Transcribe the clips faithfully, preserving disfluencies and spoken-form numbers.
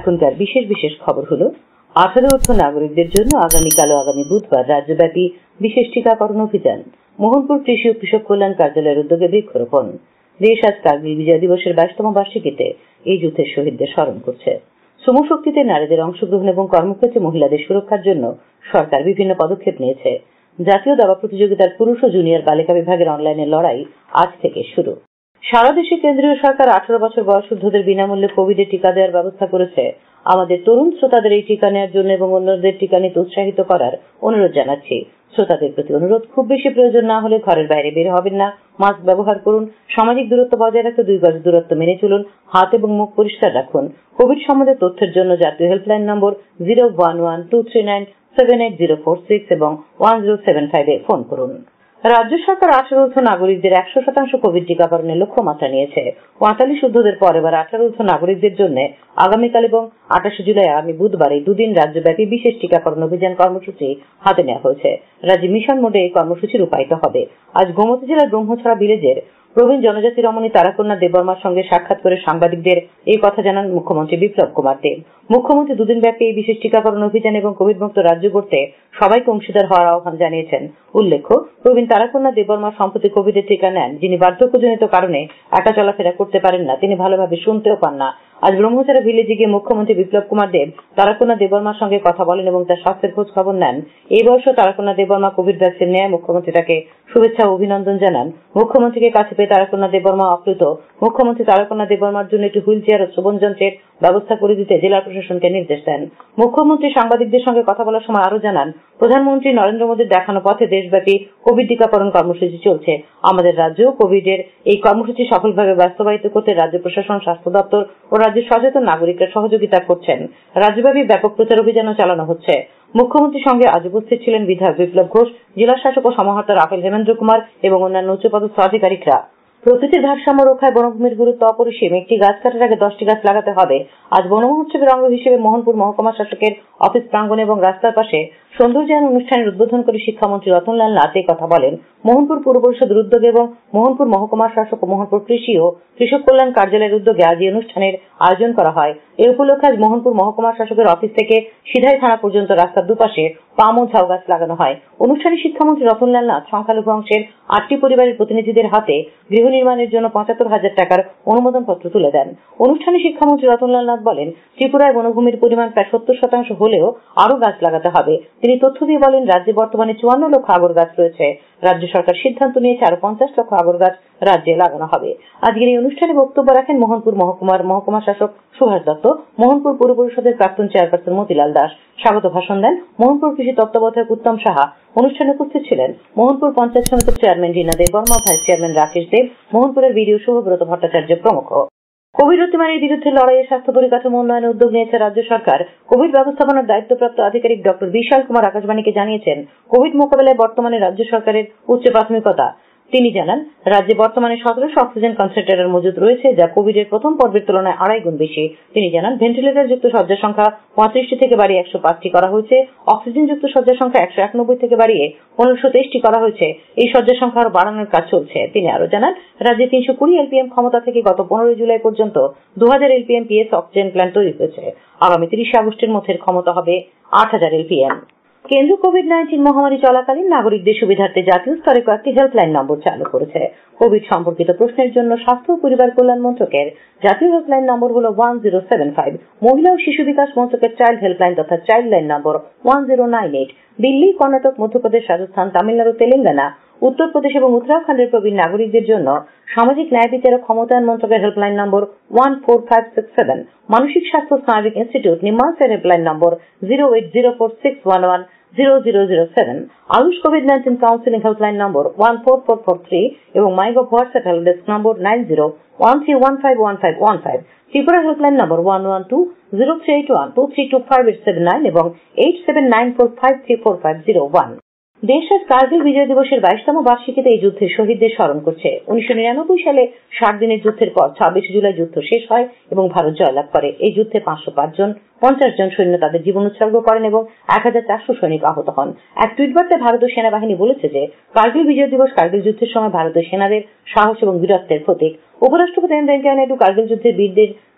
এখনকার বিশেষ বিশেষ খবর হলো আঠারো ঊর্ধ্ব নাগরিকদের জন্য আগামীকাল ও আগামী বুধবার রাজ্যব্যাপী বিশেষ টিকাকরণ অভিযান। মোহনপুর কৃষি ও কৃষক কল্যাণ কার্যালয়ের উদ্যোগে বৃক্ষরোপণ। দেশ আজ কার্গিল বিজয় দিবসের বাইশতম বার্ষিকীতে এই যুদ্ধের শহীদদের স্মরণ করছে। শ্রমশক্তিতে নারীদের অংশগ্রহণ এবং কর্মক্ষেত্রে মহিলাদের সুরক্ষার জন্য সরকার বিভিন্ন পদক্ষেপ নিয়েছে। জাতীয় দাবা প্রতিযোগিতার পুরুষ ও জুনিয়র বালিকা বিভাগের অনলাইনে লড়াই আজ থেকে শুরু। সারা দেশে কেন্দ্রীয় সরকার আঠারো বছর বয়সূর্ধ্বদের বিনামূল্যে কোভিডের টিকা দেওয়ার ব্যবস্থা করেছে। আমাদের তরুণ শ্রোতাদের এই টিকা নেওয়ার জন্য এবং অন্যদের টিকা নিতে উৎসাহিত করার অনুরোধ জানাচ্ছি। শ্রোতাদের প্রতি অনুরোধ, খুব বেশি প্রয়োজন না হলে ঘরের বাইরে বের হবেন না, মাস্ক ব্যবহার করুন, সামাজিক দূরত্ব বজায় রাখতে দুই গজ দূরত্ব মেনে চলুন, হাত এবং মুখ পরিষ্কার রাখুন। কোভিড সম্বন্ধে তথ্যের জন্য জাতীয় helpline number zero one one two three nine seven eight zero four six এবং ওয়ান জিরো সেভেন ফাইভ এ ফোন করুন। রাজ্য সরকার আঠারো ঊর্ধ্ব নাগরিকদের একশো শতাংশ কোভিড টিকাকরণের লক্ষ্যমাত্রা নিয়েছে। পঁয়তাল্লিশ ঊর্ধ্বদের পর এবার আঠারো ঊর্ধ্ব নাগরিকদের জন্য আগামীকাল এবং আঠাশে জুলাই আগামী বুধবার এই দুদিন রাজ্যব্যাপী বিশেষ টিকাকরণ অভিযান কর্মসূচি হাতে নেওয়া হয়েছে। রাজ্যে মিশন মোডে এই কর্মসূচি রূপায়িত হবে। আজ গোমতী জেলার ব্রহ্মছড়া ভিলেজের প্রবীণ জনজাতি রমণী তারাকন্যা দেববর্মার সঙ্গে সাক্ষাৎ করে সাংবাদিকদের এই কথা জানান মুখ্যমন্ত্রী বিপ্লব কুমার দেব। মুখ্যমন্ত্রী দুদিন ব্যাপী এই বিশেষ টিকাকরণ অভিযান এবং কোভিড মুক্ত রাজ্য করতে সবাইকে অংশীদার হওয়ার আহ্বান জানিয়েছেন। উল্লেখ্য, প্রবীণ তারাকন্যা দেববর্মা সম্প্রতি কোভিডের টিকা নেন। যিনি বার্ধক্যজনিত কারণে একা চলাফেরা করতে পারেন না, তিনি ভালোভাবে শুনতেও পান না। আজ ব্রহ্মছড়া ভিলেজে গিয়ে মুখ্যমন্ত্রী বিপ্লব কুমার দেব তারাকন্যা দেববর্মার সঙ্গে কথা বলেন এবং তার স্বাস্থ্যের খোঁজ খবর নেন। এই বয়সে তারাকন্যা দেববর্মা কোভিড ভ্যাকসিন নেয়। মুখ্যমন্ত্রী তাকে শুভেচ্ছা ও অভিনন্দন জানান। মুখ্যমন্ত্রীকে কাছে পেয়ে তারাকন্যা দেববর্মা আপ্লুত। মুখ্যমন্ত্রী তারাকন্যা দেববর্মার জন্য একটি হুইল চেয়ার ও শ্রবণ যন্ত্রের ব্যবস্থা করে দিতে জেলা প্রশাসনকে নির্দেশ দেন। মুখ্যমন্ত্রী সাংবাদিকদের সঙ্গে কথা বলার সময় আরো জানান, প্রধানমন্ত্রী নরেন্দ্র মোদীর দেখানো পথে দেশব্যাপী কোভিড টিকাকরণ কর্মসূচি চলছে। আমাদের রাজ্য কোভিডের এই কর্মসূচি সফলভাবে বাস্তবায়িত করতে রাজ্য প্রশাসন, স্বাস্থ্য দপ্তর ও রাজ্যের সচেতন নাগরিকরা সহযোগিতা করছেন। রাজ্যব্যাপী ব্যাপক প্রচার অভিযানও চালানো হচ্ছে। মুখ্যমন্ত্রীর সঙ্গে আজ উপস্থিত ছিলেন বিধায়ক বিপ্লব ঘোষ, জেলা শাসক ও সমাহর্তা রাফেল হেমেন্দ্র কুমার এবং অন্যান্য উচ্চপদস্থ আধিকারিকরা। প্রকৃতির ভারসাম্য রক্ষায় বনভূমির গুরুত্ব অপরিসীম। একটি গাছ কাটার আগে দশটি গাছ লাগাতে হবে। আজ বন মহোৎসবের অঙ্গ হিসেবে মোহনপুর মহকুমা শাসকের অফিস প্রাঙ্গণ এবং রাস্তার পাশে সৌন্দর্যায়ন অনুষ্ঠানের উদ্বোধন করে শিক্ষামন্ত্রী রতনলাল নাথ এই কথা বলেন। মোহনপুর পুর পরিষদের উদ্যোগে এবং মোহনপুর মহকুমা শাসক ও মোহনপুর কৃষি ও কৃষক কল্যাণ কার্যালয়ের উদ্যোগে আজ এই অনুষ্ঠানের আয়োজন করা হয়। এই উপলক্ষে আজ মোহনপুর মহকুমা শাসকের অফিস থেকে সিধাই থানা পর্যন্ত রাস্তার দুপাশে পাম ও ঝাউ গাছ লাগানো হয়। অনুষ্ঠানে শিক্ষামন্ত্রী রতনলাল নাথ সংখ্যালঘু অংশের আটটি পরিবারের প্রতিনিধিদের হাতে গৃহ নির্মাণের জন্য পঁচাত্তর হাজার টাকার অনুমোদন পত্র তুলে দেন। অনুষ্ঠানে শিক্ষামন্ত্রী রতনলাল নাথ বলেন, ত্রিপুরায় বনভূমির পরিমাণ প্রায় সত্তর শতাংশ হলেও আরো গাছ লাগাতে হবে। তিনি তথ্য দিয়ে বলেন, রাজ্যে বর্তমানে চুয়ান্ন লক্ষ আগর গাছ রয়েছে। রাজ্য সরকার সিদ্ধান্ত নিয়েছে আরো পঞ্চাশ লক্ষ আগর গাছ রাজ্যে লাগানো হবে। আজকের এই অনুষ্ঠানে বক্তব্য রাখেন মোহনপুর মহকুমার মহকুমা শাসক সুভাষ দত্ত, মোহনপুর পুর পরিষদের প্রাক্তন চেয়ারপারসন মতিলাল দাস। স্বাগত ভাষণ দেন মোহনপুর কৃষি তত্ত্বাবধায়ক উত্তম সাহা। অনুষ্ঠানে উপস্থিত ছিলেন মোহনপুর পঞ্চায়েত সমিতির chairman Rina Debbarma, vice chairman Rakesh Deb, মোহনপুরের বিডিও শুভব্রত ভট্টাচার্য প্রমুখ। কোভিড অতিমারির বিরুদ্ধে লড়াইয়ে স্বাস্থ্য পরিকাঠামো উন্নয়নে উদ্যোগ নিয়েছে রাজ্য সরকার। কোভিড ব্যবস্থাপনার দায়িত্বপ্রাপ্ত আধিকারিক ডক্টর বিশাল কুমার আকাশবাণীকে জানিয়েছেন, কোভিড মোকাবেলায় বর্তমানে রাজ্য সরকারের উচ্চ প্রাথমিকতা। তিনি জানান, রাজ্যে বর্তমানে সতেরোশো অক্সিজেন কনসেন্ট্রেটর মজুদ রয়েছে, যা কোভিডের প্রথম পর্বের তুলনায় আড়াই গুণ বেশি। তিনি জানান, ভেন্টিলেটর যুক্ত শয্যার সংখ্যা পঁয়ত্রিশটি থেকে বাড়িয়ে একশো পাঁচটি করা হয়েছে। অক্সিজেন যুক্ত শয্যার সংখ্যা একশো একানব্বই থেকে বাড়িয়ে পনেরোশো তেইশটি করা হয়েছে। এই শয্যার সংখ্যা আরো বাড়ানোর কাজ চলছে। তিনি আরো জানান, রাজ্যে তিনশো কুড়ি এলপিএম ক্ষমতা থেকে গত পনেরোই জুলাই পর্যন্ত দু হাজার এলপিএম পিএস অক্সিজেন প্ল্যান্ট তৈরি হয়েছে। আগামী তিরিশে আগস্টের মধ্যে ক্ষমতা হবে আট হাজার এলপিএম। কেন্দ্র কোভিড নাইন্টিন মহামারী চলাকালীন নাগরিকদের সুবিধার্থে জাতীয় স্তরে কয়েকটি হেল্পলাইন নম্বর চালু করেছে। কোভিড সম্পর্কিত প্রশ্নের জন্য স্বাস্থ্য ও পরিবার কল্যাণ মন্ত্রকের জাতীয় হেল্পলাইন নম্বর হল ওয়ান জিরো সেভেন ফাইভ, মহিলা ও শিশু বিকাশ মন্ত্রকের চাইল্ড হেল্পলাইন তথা child line number one zero nine eight. Delhi, Karnataka, Madhya Pradesh, Rajasthan, Tamil Nadu, Telangana, Uttar Pradesh এবং উত্তরাখণ্ডের প্রবীণ নাগরিকদের জন্য সামাজিক ন্যায় বিচার ও ক্ষমতায়ন মন্ত্রকের helpline number one four five six seven, মানসিক স্বাস্থ্য স্নায়বিক ইনস্টিটিউট নিমান্সের helpline number zero eight zero four six one one zero zero zero seven, AYUSH covid nineteen counselling helpline number one four four four three এবং MyGov WhatsApp help desk number nine zero one three one five one five one five, Tripura helpline number one one two zero three eight one two three two five eight seven nine এবং eight seven nine four five three four five zero one. দেশ আজ কার্গিল বিজয় দিবসের বাইশতম বার্ষিকীতে এই যুদ্ধের শহীদদের স্মরণ করছে। উনিশশো নিরানব্বই সালে ষাট দিনের যুদ্ধের পর ছাব্বিশে জুলাই যুদ্ধ শেষ হয় এবং ভারত জয়লাভ করে। এই যুদ্ধে পাঁচশো পাঁচ জন পঞ্চাশ জন সৈন্য তাদের জীবন উৎসর্গ করেন এবং এক হাজার চারশো সৈনিক আহত হন। এক টুইট বার্তায় ভারতীয় সেনাবাহিনী বলেছে যে কার্গিল বিজয় দিবস কার্গিল যুদ্ধের সময় ভারতীয় সেনাদের সাহস এবং বীরত্বের প্রতীক। উপরাষ্ট্রপতি এম ভেঙ্কাইয়া নাইডু কার্গিল যুদ্ধের বীরদের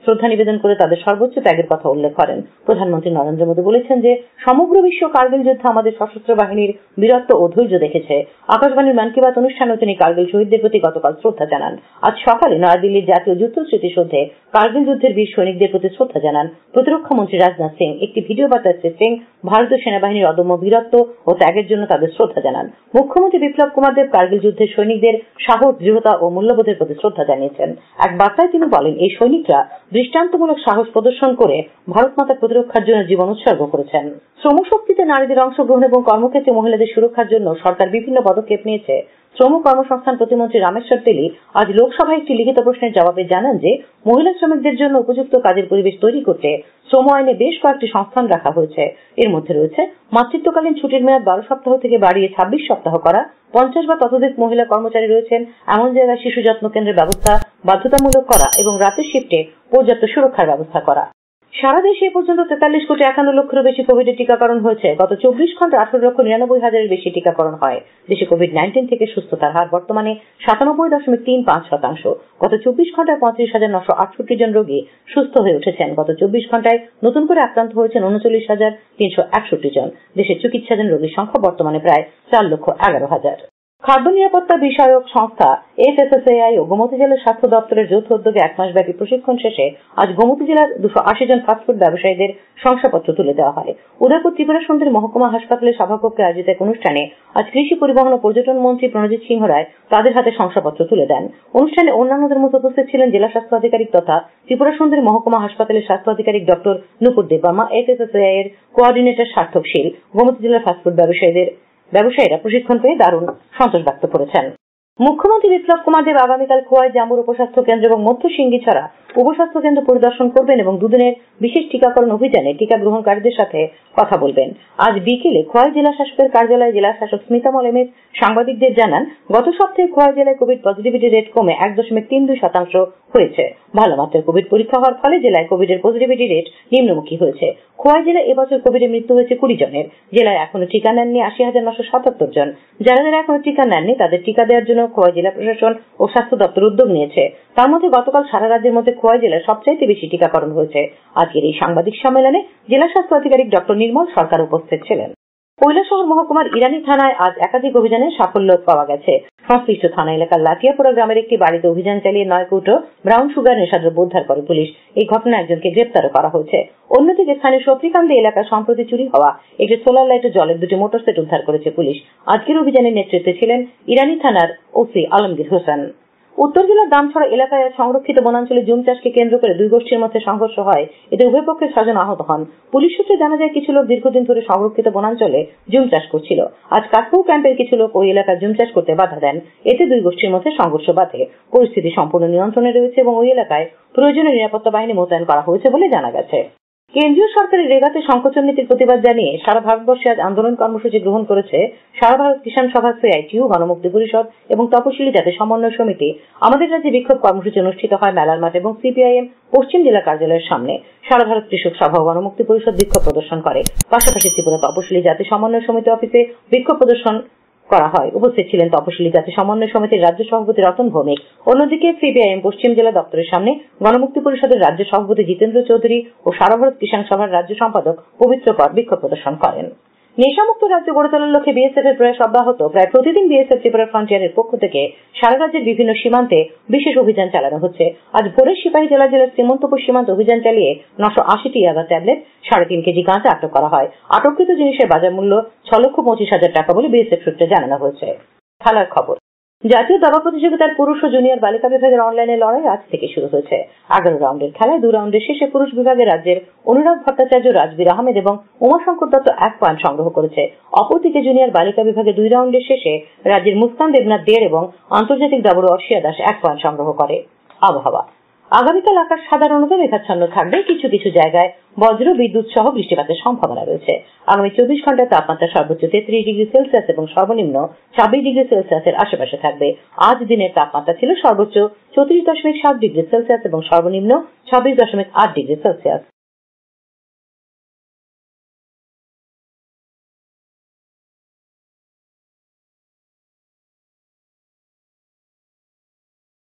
শ্রদ্ধা নিবেদন করে তাদের সর্বোচ্চ ত্যাগের কথা উল্লেখ করেন। প্রধানমন্ত্রী নরেন্দ্র মোদী বলেছেন যে সমগ্র বিশ্ব কার্গিল যুদ্ধে আমাদের সশস্ত্র বাহিনীর বীরত্ব ও ধৈর্য দেখেছে। আকাশবাণীর মন কি বাত অনুষ্ঠানেও তিনি কার্গিল শহীদদের প্রতি গতকাল শ্রদ্ধা জানান। আজ সকালে নয়াদিল্লির জাতীয় যুদ্ধ স্মৃতিসৌধে কার্গিল যুদ্ধের বীর সৈনিকদের প্রতি শ্রদ্ধা জানান প্রতিরক্ষা মন্ত্রী রাজনাথ সিং। একটি ভিডিও বার্তায় শ্রী সিং ভারতীয় সেনাবাহিনীর অদম্য বীরত্ব ও ত্যাগের জন্য তাদের শ্রদ্ধা জানান। মুখ্যমন্ত্রী বিপ্লব কুমার দেব কার্গিল যুদ্ধের সৈনিকদের সাহস, দৃঢ়তা ও মূল্যবোধের প্রতি শ্রদ্ধা জানিয়েছেন। এক বার্তায় তিনি বলেন, এই সৈনিকরা দৃষ্টান্তমূলক সাহস প্রদর্শন করে ভারত মাতার প্রতিরক্ষার জন্য জীবন উৎসর্গ করেছেন। শ্রমশক্তিতে নারীদের অংশগ্রহণ এবং কর্মক্ষেত্রে মহিলাদের সুরক্ষার জন্য সরকার বিভিন্ন পদক্ষেপ নিয়েছে। শ্রম কর্মসংস্থান প্রতিমন্ত্রী রামেশ্বর তেলী আজ লোকসভায় একটি লিখিত প্রশ্নের জবাবে জানান যে মহিলা শ্রমিকদের জন্য উপযুক্ত কাজের পরিবেশ তৈরি করতে শ্রম আইনে বেশ কয়েকটি সংস্থান রাখা হয়েছে। এর মধ্যে রয়েছে মাতৃত্বকালীন ছুটির মেয়াদ বারো সপ্তাহ থেকে বাড়িয়ে ছাব্বিশ সপ্তাহ করা, পঞ্চাশ বা ততোধিক মহিলা কর্মচারী রয়েছেন এমন জায়গায় শিশু যত্ন কেন্দ্রের ব্যবস্থা বাধ্যতামূলক করা এবং রাতের শিফটে পর্যাপ্ত সুরক্ষার ব্যবস্থা করা। সারা দেশে এ পর্যন্ত তেতাল্লিশ কোটি একান্ন লক্ষেরও বেশি কোভিডের টিকাকরণ হয়েছে। গত চব্বিশ ঘন্টায় আঠারো লক্ষ নিরানব্বই হাজারের বেশি টিকাকরণ হয়। দেশে কোভিড নাইন্টিন থেকে সুস্থতার হার বর্তমানে সাতানব্বই দশমিক তিন পাঁচ শতাংশ। গত চব্বিশ ঘন্টায় পঁয়ত্রিশ হাজার নশো আটষট্টি জন রোগী সুস্থ হয়ে উঠেছেন। গত চব্বিশ ঘন্টায় নতুন করে আক্রান্ত হয়েছেন উনচল্লিশ হাজার তিনশো একষট্টি জন। দেশে চিকিৎসাধীন রোগীর সংখ্যা বর্তমানে প্রায় চার লক্ষ এগারো হাজার। খাদ্য নিরাপত্তা বিষয়ক সংস্থা F S S A I ও গোমতী জেলার স্বাস্থ্য দপ্তরের যৌথ উদ্যোগে এক মাস ব্যাপী প্রশিক্ষণ শেষে আজ গোমতী জেলার দুশো আশি জন ফাস্টফুড ব্যবসায়ীদের শংসাপত্র তুলে দেওয়া হয়। উদয়পুর ত্রিপুরা সুন্দরী মহকুমা হাসপাতালের সভাকক্ষে আয়োজিত এক অনুষ্ঠানে আজ কৃষি, পরিবহন ও পর্যটন মন্ত্রী প্রণজিৎ সিংহ রায় তাদের হাতে শংসাপত্র তুলে দেন। অনুষ্ঠানে অন্যান্যদের মধ্যে উপস্থিত ছিলেন জেলা স্বাস্থ্য আধিকারিক তথা ত্রিপুরা সুন্দরী মহকুমা হাসপাতালের স্বাস্থ্য আধিকারিক doctor Nupur Debbarma, F S S A I এর কোঅর্ডিনেটর সার্থক শীল। গোমতী জেলার ফাস্টফুড ব্যবসায়ীদের ব্যবসায়ীরা প্রশিক্ষণ পেয়ে দারুণ সন্তোষ ব্যক্ত করেছেন। মুখ্যমন্ত্রী বিপ্লব কুমার দেব আগামীকাল খোয়াই জাম্বুর উপস্বাস্থ্য কেন্দ্র এবং মধ্য সিঙ্গিছড়া উপস্বাস্থ্য কেন্দ্র পরিদর্শন করবেন এবং দুদিনের বিশেষ টিকাকরণ অভিযানে টিকা গ্রহণকারীদের সাথে কথা বলবেন। আজ বিকেলে খোয়াই জেলা শাসকের কার্যালয়ে জেলা শাসক স্মিতা মলেমের সাংবাদিকদের জানান, গত সপ্তাহে খোয়াই জেলায় কোভিড পজিটিভিটি রেট কমে এক দশমিক তিন দুই শতাংশ হয়েছে। ভালো মাত্রায় কোভিড পরীক্ষা হওয়ার ফলে জেলায় কোভিডের পজিটিভিটি রেট নিম্নমুখী হয়েছে। খোয়াই জেলায় এবছর কোভিডে মৃত্যু হয়েছে কুড়ি জনের। জেলায় এখনো টিকা নেননি আশি হাজার নশো সাতাত্তর জন। যারা যারা এখনো টিকা নেননি তাদের টিকা দেওয়ার জন্য খোয়াই জেলা প্রশাসন ও স্বাস্থ্য দপ্তর উদ্যোগ নিয়েছে। তার মধ্যে গতকাল সারা রাজ্যের মধ্যে খোয়াই জেলায় সবচাইতে বেশি টিকাকরণ হয়েছে। আজকের এই সাংবাদিক সম্মেলনে জেলা স্বাস্থ্য আধিকারিক ডক্টর নির্মল সরকার উপস্থিত ছিলেন। কৈলাসহর মহকুমার ইরানি থানায় আজ একাধিক অভিযানে সাফল্য পাওয়া গেছে। সংশ্লিষ্ট থানা এলাকার লাটিয়াপুরা গ্রামের একটি বাড়িতে অভিযান চালিয়ে নয় কৌটো ব্রাউন সুগার নেশাদ্রব্য উদ্ধার করে পুলিশ। এই ঘটনায় একজনকে গ্রেপ্তারও করা হয়েছে। অন্যদিকে স্থানীয় সফরিকান্দি এলাকায় সম্প্রতি চুরি হওয়া একটি সোলার লাইট ও জলের দুটি মোটর সেট উদ্ধার করেছে পুলিশ। আজকের অভিযানের নেতৃত্বে ছিলেন ইরানি থানার ওসি আলমগীর হোসেন। উত্তর জেলার দামছড়া এলাকায় সংরক্ষিত বনাঞ্চলে জুম চাষকে কেন্দ্র করে দুই গোষ্ঠীর মধ্যে সংঘর্ষ হয়। এতে উভয় পক্ষের ছজন আহত হন। পুলিশ সূত্রে জানা যায়, কিছু লোক দীর্ঘদিন ধরে সংরক্ষিত বনাঞ্চলে জুম চাষ করছিল। আজ কাকপৌ ক্যাম্পের কিছু লোক ওই এলাকায় জুম চাষ করতে বাধা দেন। এতে দুই গোষ্ঠীর মধ্যে সংঘর্ষ বাধে। পরিস্থিতি সম্পূর্ণ নিয়ন্ত্রণে রয়েছে এবং ওই এলাকায় প্রয়োজনীয় নিরাপত্তা বাহিনী মোতায়েন করা হয়েছে বলে জানা গেছে। কেন্দ্রীয় সরকারের রেগাতে সংকোচন নীতির প্রতিবাদ জানিয়ে সারা ভারতবর্ষে আজ আন্দোলন কর্মসূচি গ্রহণ করেছে সারা Bharat Kishan Sabha, C I T U, Ganamukti Parishad এবং তপশিলি জাতি সমন্বয় সমিতি। আমাদের রাজ্যে বিক্ষোভ কর্মসূচি অনুষ্ঠিত হয় মেলার মাঠ এবং সি পি আই এম পশ্চিম জেলা কার্যালয়ের সামনে। সারা ভারত কৃষক সভা ও গণমুক্তি পরিষদ বিক্ষোভ প্রদর্শন করে। পাশাপাশি ত্রিপুরা তপশিলি জাতি সমন্বয় সমিতি অফিসে বিক্ষোভ প্রদর্শন করা হয়। উপস্থিত ছিলেন তপশিলি জাতি সমন্বয় সমিতির রাজ্য সভাপতি রতন ভৌমিক। অন্যদিকে সি পি আই এম পশ্চিম জেলা দপ্তরের সামনে গণমুক্তি পরিষদের রাজ্য সভাপতি জিতেন্দ্র চৌধুরী ও সারা ভারত কিষাণ সভার রাজ্য সম্পাদক পবিত্র কর বিক্ষোভ প্রদর্শন করেন। নেশামুক্ত রাজ্য গড়ে তোলার লক্ষ্যে বি এস এফ এর প্রয়াস অব্যাহত। প্রায় প্রতিদিন বি এস এফ ত্রিপুরা ফ্রন্টিয়ারের পক্ষ থেকে সারা রাজ্যের বিভিন্ন সীমান্তে বিশেষ অভিযান চালানো হচ্ছে। আজ ভোরে সিপাহী জেলা জেলার শ্রীমন্তপুর সীমান্ত অভিযান চালিয়ে নশো আশিটি ইয়াবা ট্যাবলেট, সাড়ে তিন কেজি গাঁজা আটক করা হয়। আটককৃত জিনিসের বাজার মূল্য ছ লক্ষ পঁচিশ হাজার টাকা বলে বি এস এফ সূত্রে জানানো হয়েছে। খেলার খবর। জাতীয় দাবা প্রতিযোগিতার পুরুষ ও জুনিয়র বালিকা বিভাগের অনলাইনে লড়াই আজ থেকে শুরু হয়েছে। এগারো রাউন্ডের খেলায় দু রাউন্ডের শেষে পুরুষ বিভাগে রাজ্যের অনুরাগ ভট্টাচার্য, রাজবীর আহমেদ এবং উমাশঙ্কর দত্ত এক পয়েন্ট সংগ্রহ করেছে। অপরদিকে জুনিয়র বালিকা বিভাগে দুই রাউন্ডের শেষে রাজ্যের মুস্কান দেবনাথ দেড় এবং আন্তর্জাতিক দাবড় অর্ষিয়া দাস এক পয়েন্ট সংগ্রহ করে। আবহাওয়া। আগামীকাল আকাশ সাধারণত মেঘাচ্ছন্ন থাকবে। কিছু কিছু জায়গায় বজ্র বিদ্যুৎ সহ বৃষ্টিপাতের সম্ভাবনা রয়েছে। আগামী চব্বিশ ঘন্টায় তাপমাত্রা সর্বোচ্চ তেত্রিশ ডিগ্রি সেলসিয়াস এবং সর্বনিম্ন ছাব্বিশ ডিগ্রি সেলসিয়াসের আশেপাশে থাকবে। আজ দিনের তাপমাত্রা ছিল সর্বোচ্চ চৌত্রিশ দশমিক সাত ডিগ্রি সেলসিয়াস এবং সর্বনিম্ন ছাব্বিশ দশমিক আট ডিগ্রি সেলসিয়াস।